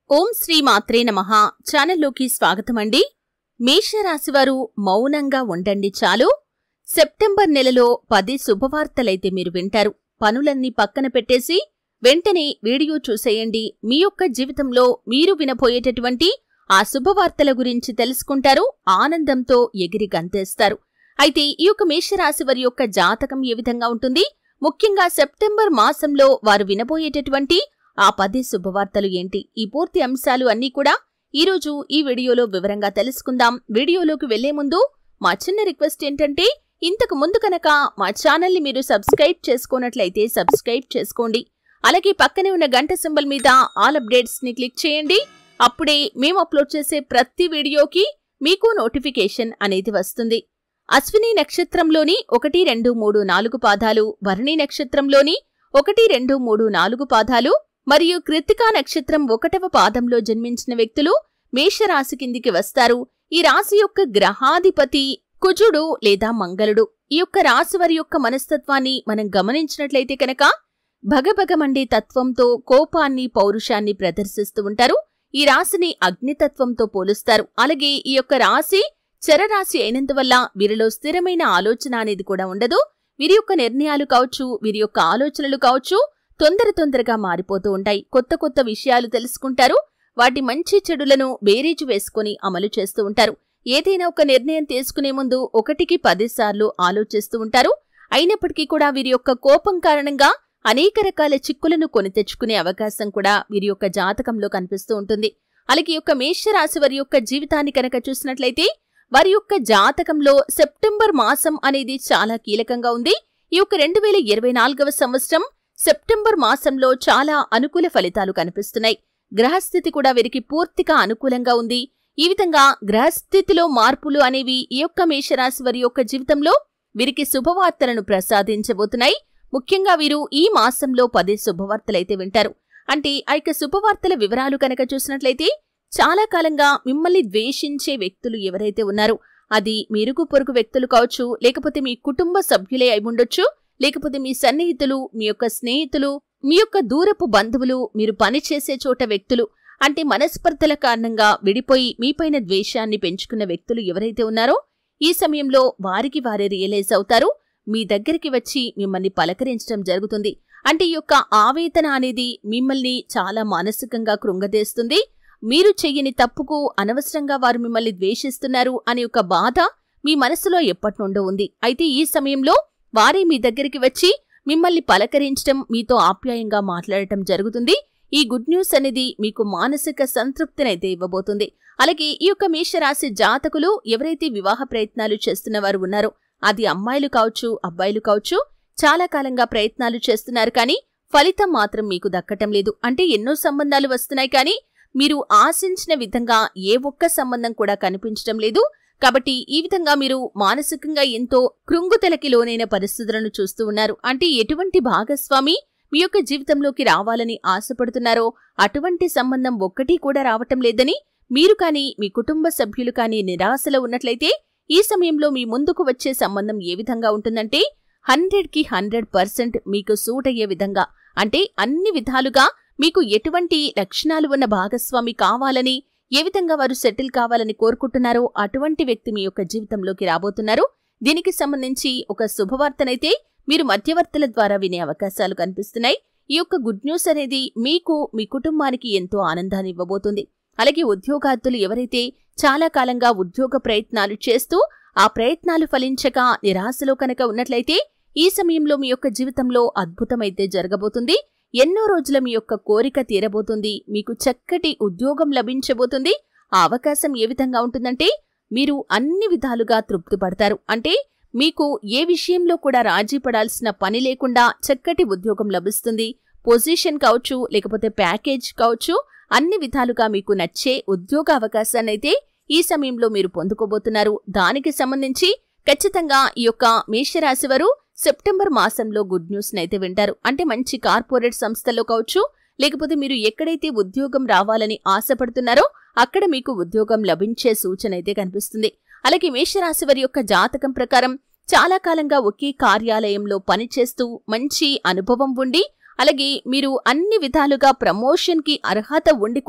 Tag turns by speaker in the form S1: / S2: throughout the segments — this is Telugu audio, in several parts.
S1: ఓం శ్రీ మాత్రే నమః ఛానల్లోకి స్వాగతమండి. మేషరాశివారు మౌనంగా ఉండండి చాలు. సెప్టెంబర్ నెలలో 10 శుభవార్తలైతే మీరు వింటారు. పనులన్నీ పక్కన పెట్టేసి వెంటనే వీడియో చూసేయండి. మీ యొక్క జీవితంలో మీరు వినబోయేటటువంటి ఆ శుభవార్తల గురించి తెలుసుకుంటారు. ఆనందంతో ఎగిరి గంతేస్తారు. అయితే ఈ యొక్క మేషరాశివారి యొక్క జాతకం ఏ విధంగా ఉంటుంది, ముఖ్యంగా సెప్టెంబర్ మాసంలో వారు వినబోయేటటువంటి ఆ 10 శుభవార్తలు ఏంటి, ఈ పూర్తి అంశాలు అన్నీ కూడా ఈరోజు ఈ వీడియోలో వివరంగా తెలుసుకుందాం. వీడియోలోకి వెళ్లే ముందు మా చిన్న రిక్వెస్ట్ ఏంటంటే, ఇంతకు ముందు కనుక మా ఛానల్ని మీరు సబ్స్క్రైబ్ చేసుకోనట్లయితే సబ్స్క్రైబ్ చేసుకోండి. అలాగే పక్కనే ఉన్న గంట సింబల్ మీద ఆల్ అప్డేట్స్ ని క్లిక్ చేయండి. అప్పుడే మేము అప్లోడ్ చేసే ప్రతి వీడియోకి మీకు నోటిఫికేషన్ అనేది వస్తుంది. అశ్విని నక్షత్రంలోని 1, 2, 3, 4 పాదాలు, భరణి నక్షత్రంలోని 1, 2, 3, 4 పాదాలు మరియు కృత్తికా నక్షత్రం 1వ పాదంలో జన్మించిన వ్యక్తులు మేషరాశి కిందికి వస్తారు. ఈ రాశి యొక్క గ్రహాధిపతి కుజుడు లేదా మంగళుడు. ఈ యొక్క రాశి వారి యొక్క మనస్తత్వాన్ని మనం గమనించినట్లయితే కనుక భగభగమండే తత్వంతో కోపాన్ని, పౌరుషాన్ని ప్రదర్శిస్తూ ఉంటారు. ఈ రాశిని అగ్నితత్వంతో పోలుస్తారు. అలాగే ఈ యొక్క రాశి చరరాశి అయినందువల్ల వీరిలో స్థిరమైన ఆలోచన అనేది కూడా ఉండదు. వీరి యొక్క నిర్ణయాలు కావచ్చు, వీరి యొక్క ఆలోచనలు కావచ్చు, తొందరగా మారిపోతూ ఉంటాయి. కొత్త విషయాలు తెలుసుకుంటారు. వాటి మంచి చెడులను బేరీజు వేసుకుని అమలు చేస్తూ ఉంటారు. ఏదైనా ఒక నిర్ణయం తీసుకునే ముందు 1కి 10 సార్లు ఆలోచిస్తూ ఉంటారు. అయినప్పటికీ కూడా వీరి యొక్క కోపం కారణంగా అనేక రకాల చిక్కులను కొని తెచ్చుకునే అవకాశం కూడా వీరి యొక్క జాతకంలో కనిపిస్తూ ఉంటుంది. అలాగే ఈ యొక్క మేషరాశి వారి యొక్క జీవితాన్ని కనుక చూసినట్లయితే వారి యొక్క జాతకంలో సెప్టెంబర్ మాసం అనేది చాలా కీలకంగా ఉంది. ఈ యొక్క 2024వ సంవత్సరం సెప్టెంబర్ మాసంలో చాలా అనుకూల ఫలితాలు కనిపిస్తున్నాయి. గ్రహస్థితి కూడా వీరికి పూర్తిగా అనుకూలంగా ఉంది. ఈ విధంగా గ్రహస్థితిలో మార్పులు అనేవి ఈ యొక్క మేషరాశి వారి యొక్క జీవితంలో వీరికి శుభవార్తలను ప్రసాదించబోతున్నాయి. ముఖ్యంగా వీరు ఈ మాసంలో 10 శుభవార్తలైతే వింటారు. అంటే ఆ యొక్క శుభవార్తల వివరాలు కనుక చూసినట్లయితే, చాలా కాలంగా మిమ్మల్ని ద్వేషించే వ్యక్తులు ఎవరైతే ఉన్నారో, అది మీ ఇరుగు పొరుగు వ్యక్తులు కావచ్చు, లేకపోతే మీ కుటుంబ సభ్యులే అయి ఉండొచ్చు, లేకపోతే మీ సన్నిహితులు, మీ యొక్క స్నేహితులు, మీ యొక్క దూరపు బంధువులు, మీరు పనిచేసే చోట వ్యక్తులు, అంటే మనస్పర్ధల కారణంగా విడిపోయి మీపైన ద్వేషాన్ని పెంచుకున్న వ్యక్తులు ఎవరైతే ఉన్నారో, ఈ సమయంలో వారికి వారే రియలైజ్ అవుతారు. మీ దగ్గరికి వచ్చి మిమ్మల్ని పలకరించడం జరుగుతుంది. అంటే ఈ యొక్క ఆవేదన అనేది మిమ్మల్ని చాలా మానసికంగా కృంగదీస్తుంది. మీరు చెయ్యని తప్పుకు అనవసరంగా వారు మిమ్మల్ని ద్వేషిస్తున్నారు అనే ఒక బాధ మీ మనసులో ఎప్పటి నుండో ఉంది. అయితే ఈ సమయంలో వారే మీ దగ్గరికి వచ్చి మిమ్మల్ని పలకరించడం, మీతో ఆప్యాయంగా మాట్లాడటం జరుగుతుంది. ఈ గుడ్ న్యూస్ అనేది మీకు మానసిక సంతృప్తినైతే ఇవ్వబోతుంది. అలాగే ఈ యొక్క మేషరాశి జాతకులు ఎవరైతే వివాహ ప్రయత్నాలు చేస్తున్న వారు ఉన్నారో, అది అమ్మాయిలు కావచ్చు, అబ్బాయిలు కావచ్చు, చాలా కాలంగా ప్రయత్నాలు చేస్తున్నారు కానీ ఫలితం మాత్రం మీకు దక్కటం లేదు. అంటే ఎన్నో సంబంధాలు వస్తున్నాయి కానీ మీరు ఆశించిన విధంగా ఏ ఒక్క సంబంధం కూడా కనిపించడం లేదు. కాబట్టి ఈ విధంగా మీరు మానసికంగా ఎంతో కృంగుతలకి లోనైన పరిస్థితులను చూస్తూ ఉన్నారు. అంటే ఎటువంటి భాగస్వామి మీ యొక్క జీవితంలోకి రావాలని ఆశపడుతున్నారో అటువంటి సంబంధం ఒక్కటి కూడా రావటం లేదని మీరు కానీ మీ కుటుంబ సభ్యులు కానీ నిరాశలో ఉన్నట్లయితే, ఈ సమయంలో మీ ముందుకు వచ్చే సంబంధం ఏ విధంగా ఉంటుందంటే 100కి 100% మీకు సూట్ అయ్యే విధంగా, అంటే అన్ని విధాలుగా మీకు ఎటువంటి లక్షణాలు ఉన్న భాగస్వామి కావాలని, ఏ విధంగా వారు సెటిల్ కావాలని కోరుకుంటున్నారో అటువంటి వ్యక్తి మీ యొక్క జీవితంలోకి రాబోతున్నారు. దీనికి సంబంధించి ఒక శుభవార్తనైతే మీరు మధ్యవర్తుల ద్వారా వినే అవకాశాలు కనిపిస్తున్నాయి. ఈ యొక్క గుడ్ న్యూస్ అనేది మీకు, మీ కుటుంబానికి ఎంతో ఆనందాన్ని ఇవ్వబోతుంది. అలాగే ఉద్యోగార్థులు ఎవరైతే చాలా కాలంగా ఉద్యోగ ప్రయత్నాలు చేస్తూ ఆ ప్రయత్నాలు ఫలించక నిరాశలో కనుక ఉన్నట్లయితే, ఈ సమయంలో మీ యొక్క జీవితంలో అద్భుతమైతే జరగబోతుంది. ఎన్నో రోజుల మీ యొక్క కోరిక తీరబోతుంది. మీకు చక్కటి ఉద్యోగం లభించబోతుంది. ఆ అవకాశం ఏ విధంగా ఉంటుందంటే, మీరు అన్ని విధాలుగా తృప్తి పడతారు. అంటే మీకు ఏ విషయంలో కూడా రాజీ పడాల్సిన పని లేకుండా చక్కటి ఉద్యోగం లభిస్తుంది. పొజిషన్ కావచ్చు, లేకపోతే ప్యాకేజ్ కావచ్చు, అన్ని విధాలుగా మీకు నచ్చే ఉద్యోగ అవకాశాన్నైతే ఈ సమయంలో మీరు పొందుకోబోతున్నారు. దానికి సంబంధించి ఖచ్చితంగా ఈ యొక్క మేషరాశి వారు సెప్టెంబర్ మాసంలో గుడ్ న్యూస్ నైతే వింటారు. అంటే మంచి కార్పొరేట్ సంస్థల్లో కావచ్చు, లేకపోతే మీరు ఎక్కడైతే ఉద్యోగం రావాలని ఆశపడుతున్నారో అక్కడ మీకు ఉద్యోగం లభించే సూచన అయితే కనిపిస్తుంది. అలాగే మేషరాశి వారి యొక్క జాతకం ప్రకారం చాలా కాలంగా ఒకే కార్యాలయంలో పనిచేస్తూ మంచి అనుభవం ఉండి, అలాగే మీరు అన్ని విధాలుగా ప్రమోషన్ కి అర్హత ఉండి కూడా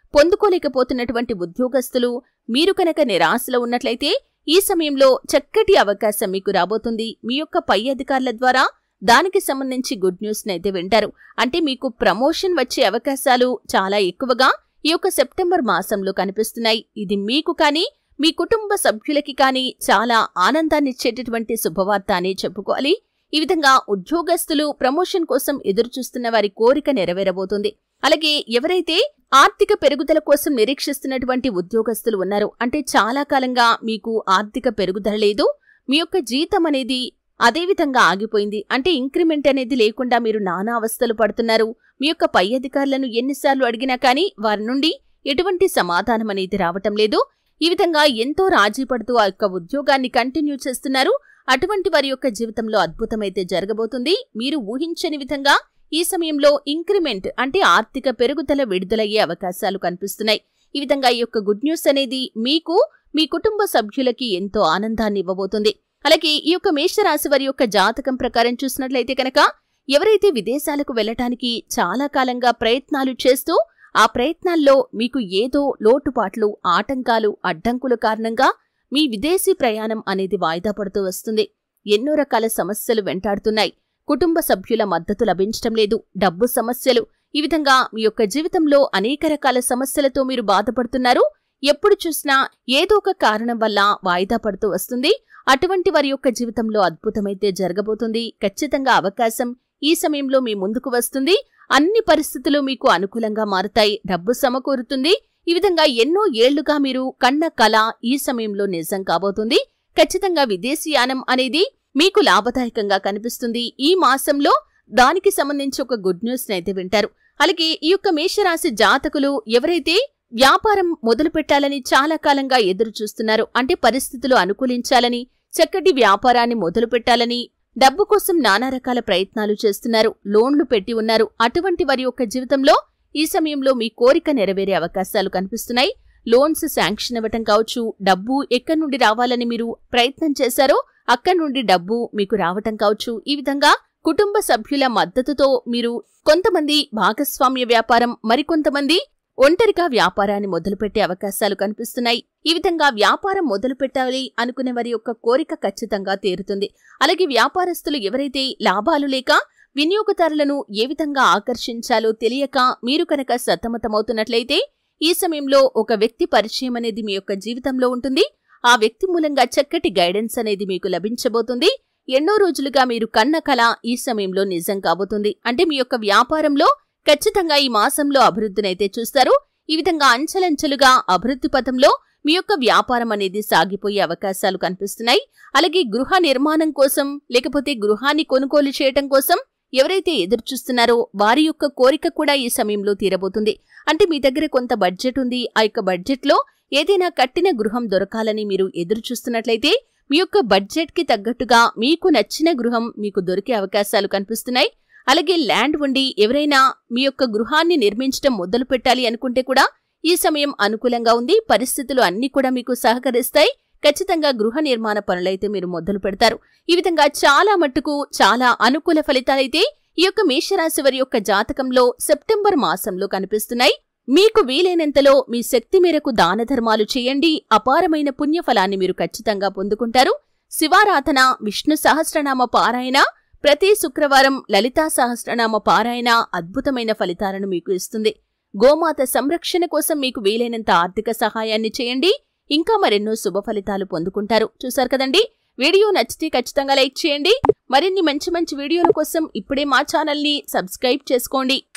S1: పొందుకోలేకపోతున్నటువంటి ఉద్యోగస్తులు మీరు కనుక నిరాశలో ఉన్నట్లయితే ఈ సమయంలో చక్కటి అవకాశం మీకు రాబోతుంది. మీ యొక్క పై అధికారుల ద్వారా దానికి సంబంధించి గుడ్ న్యూస్ నైతే వింటారు. అంటే మీకు ప్రమోషన్ వచ్చే అవకాశాలు చాలా ఎక్కువగా ఈ యొక్క సెప్టెంబర్ మాసంలో కనిపిస్తున్నాయి. ఇది మీకు కానీ మీ కుటుంబ సభ్యులకి కానీ చాలా ఆనందాన్నిచ్చేటటువంటి శుభవార్త అని చెప్పుకోవాలి. ఈ విధంగా ఉద్యోగస్తులు ప్రమోషన్ కోసం ఎదురుచూస్తున్న వారి కోరిక నెరవేరబోతుంది. అలాగే ఎవరైతే ఆర్థిక పెరుగుదల కోసం నిరీక్షిస్తున్నటువంటి ఉద్యోగస్తులు ఉన్నారో, అంటే చాలా కాలంగా మీకు ఆర్థిక పెరుగుదల లేదు, మీ యొక్క జీతం అనేది అదేవిధంగా ఆగిపోయింది, అంటే ఇంక్రిమెంట్ అనేది లేకుండా మీరు నానా అవస్థలు పడుతున్నారు, మీ యొక్క పై అధికారులను ఎన్నిసార్లు అడిగినా కానీ వారి నుండి ఎటువంటి సమాధానం అనేది రావటం లేదు, ఈ విధంగా ఎంతో రాజీ పడుతూ ఆ యొక్క ఉద్యోగాన్ని కంటిన్యూ చేస్తున్నారు, అటువంటి వారి యొక్క జీవితంలో అద్భుతమైతే జరగబోతుంది. మీరు ఊహించని విధంగా ఈ సమయంలో ఇంక్రిమెంట్ అంటే ఆర్థిక పెరుగుదల విడుదలయ్యే అవకాశాలు కనిపిస్తున్నాయి. ఈ విధంగా ఈ యొక్క గుడ్ న్యూస్ అనేది మీకు మీ కుటుంబ సభ్యులకి ఎంతో ఆనందాన్ని ఇవ్వబోతుంది. అలాగే ఈ యొక్క మేషరాశి వారి యొక్క జాతకం ప్రకారం చూసినట్లయితే కనుక ఎవరైతే విదేశాలకు వెళ్లటానికి చాలా కాలంగా ప్రయత్నాలు చేస్తూ ఆ ప్రయత్నాల్లో మీకు ఏదో లోటుపాట్లు, ఆటంకాలు, అడ్డంకుల కారణంగా మీ విదేశీ ప్రయాణం అనేది వాయిదా పడుతూ వస్తుంది. ఎన్నో రకాల సమస్యలు వెంటాడుతున్నాయి. కుటుంబ సభ్యుల మద్దతు లభించటం లేదు, డబ్బు సమస్యలు, ఈ విధంగా మీ యొక్క జీవితంలో అనేక రకాల సమస్యలతో మీరు బాధపడుతున్నారు. ఎప్పుడు చూసినా ఏదో ఒక కారణం వల్ల వాయిదా పడుతూ వస్తుంది. అటువంటి వారి యొక్క జీవితంలో అద్భుతమైతే జరగబోతుంది. ఖచ్చితంగా అవకాశం ఈ సమయంలో మీ ముందుకు వస్తుంది. అన్ని పరిస్థితులు మీకు అనుకూలంగా మారుతాయి. డబ్బు సమకూరుతుంది. ఈ విధంగా ఎన్నో ఏళ్లుగా మీరు కన్న కల ఈ సమయంలో నిజం కాబోతుంది. ఖచ్చితంగా విదేశీయానం అనేది మీకు లాభదాయకంగా కనిపిస్తుంది. ఈ మాసంలో దానికి సంబంధించి ఒక గుడ్ న్యూస్ నైతే వింటారు. అలాగే ఈ యొక్క మేషరాశి జాతకులు ఎవరైతే వ్యాపారం మొదలు పెట్టాలని చాలా కాలంగా ఎదురు చూస్తున్నారు, అంటే పరిస్థితులు అనుకూలించాలని, చక్కటి వ్యాపారాన్ని మొదలు పెట్టాలని, డబ్బు కోసం నానా రకాల ప్రయత్నాలు చేస్తున్నారు, లోన్లు పెట్టి ఉన్నారు, అటువంటి వారి యొక్క జీవితంలో ఈ సమయంలో మీ కోరిక నెరవేరే అవకాశాలు కనిపిస్తున్నాయి. లోన్స్ శాంక్షన్ అవ్వటం కావచ్చు, డబ్బు ఎక్కడి నుండి రావాలని మీరు ప్రయత్నం చేశారో అక్కడి నుండి డబ్బు మీకు రావటం కావచ్చు. ఈ విధంగా కుటుంబ సభ్యుల మద్దతుతో మీరు కొంతమంది భాగస్వామ్య వ్యాపారం, మరికొంతమంది ఒంటరిగా వ్యాపారాన్ని మొదలుపెట్టే అవకాశాలు కనిపిస్తున్నాయి. ఈ విధంగా వ్యాపారం మొదలు పెట్టాలి అనుకునే వారి యొక్క కోరిక ఖచ్చితంగా తీరుతుంది. అలాగే వ్యాపారస్తులు ఎవరైతే లాభాలు లేక వినియోగదారులను ఏ విధంగా ఆకర్షించాలో తెలియక మీరు కనుక సతమతమవుతున్నట్లయితే ఈ సమయంలో ఒక వ్యక్తి పరిచయం అనేది మీ యొక్క జీవితంలో ఉంటుంది. ఆ వ్యక్తి మూలంగా చక్కటి గైడెన్స్ అనేది మీకు లభించబోతుంది. ఎన్నో రోజులుగా మీరు కన్న కల ఈ సమయంలో నిజం కాబోతుంది. అంటే మీ యొక్క వ్యాపారంలో ఖచ్చితంగా ఈ మాసంలో అభివృద్ధినైతే చూస్తారు. ఈ విధంగా అంచెలంచెలుగా అభివృద్ధి పథంలో మీ యొక్క వ్యాపారం అనేది సాగిపోయే అవకాశాలు కనిపిస్తున్నాయి. అలాగే గృహ నిర్మాణం కోసం, లేకపోతే గృహాన్ని కొనుగోలు చేయటం కోసం ఎవరైతే ఎదురుచూస్తున్నారో వారి యొక్క కోరిక కూడా ఈ సమయంలో తీరబోతుంది. అంటే మీ దగ్గర కొంత బడ్జెట్ ఉంది, ఆ యొక్క బడ్జెట్లో ఏదైనా కట్టిన గృహం దొరకాలని మీరు ఎదురుచూస్తున్నట్లయితే మీ యొక్క బడ్జెట్ కి తగ్గట్టుగా మీకు నచ్చిన గృహం మీకు దొరికే అవకాశాలు కనిపిస్తున్నాయి. అలాగే ల్యాండ్ ఉండి ఎవరైనా మీ యొక్క గృహాన్ని నిర్మించడం మొదలు పెట్టాలి అనుకుంటే కూడా ఈ సమయం అనుకూలంగా ఉంది. పరిస్థితులు అన్ని కూడా మీకు సహకరిస్తాయి. ఖచ్చితంగా గృహ నిర్మాణ పనులైతే మీరు మొదలు పెడతారు. ఈ విధంగా చాలా మట్టుకు చాలా అనుకూల ఫలితాలైతే ఈ యొక్క మేషరాశి వారి యొక్క జాతకంలో సెప్టెంబర్ మాసంలో కనిపిస్తున్నాయి. మీకు వీలైనంతలో మీ శక్తి మేరకు దాన ధర్మాలు చేయండి. అపారమైన పుణ్యఫలాన్ని మీరు ఖచ్చితంగా పొందుకుంటారు. శివారాధన, విష్ణు సహస్రనామ పారాయణ, ప్రతి శుక్రవారం లలితా సహస్రనామ పారాయణ అద్భుతమైన ఫలితాలను మీకు ఇస్తుంది. గోమాత సంరక్షణ కోసం మీకు వీలైనంత ఆర్థిక సహాయాన్ని చేయండి. ఇంకా మరెన్నో శుభ ఫలితాలు పొందుకుంటారు. చూశారు కదండి, వీడియో నచ్చితే ఖచ్చితంగా లైక్ చేయండి. మరిన్ని మంచి మంచి వీడియోల కోసం ఇప్పుడే మా ఛానల్ని సబ్స్క్రైబ్ చేసుకోండి.